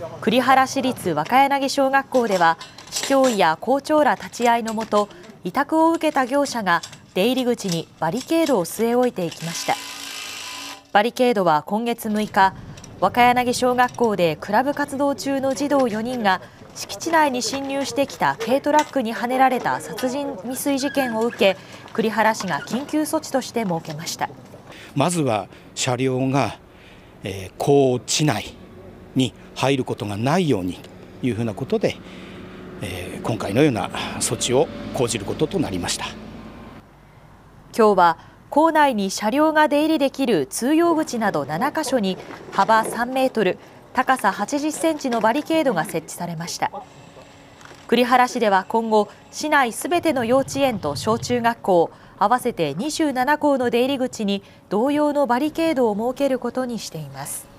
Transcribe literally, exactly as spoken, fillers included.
栗原市立若柳小学校では、市教委や校長ら立ち会いのもと、委託を受けた業者が出入り口にバリケードを据え置いていきました。バリケードは今月むいか、若柳小学校でクラブ活動中の児童よにんが敷地内に侵入してきた軽トラックにはねられた殺人未遂事件を受け、栗原市が緊急措置として設けました。 まずは車両が、えー、校地内に入ることがないようにというふうなことで、えー、今回のような措置を講じることとなりました。 今日は校内に車両が出入りできる通用口などななかしょに幅さんメートル、高さはちじゅっセンチのバリケードが設置されました。栗原市では今後、市内すべての幼稚園と小中学校合わせてにじゅうななこうの出入り口に同様のバリケードを設けることにしています。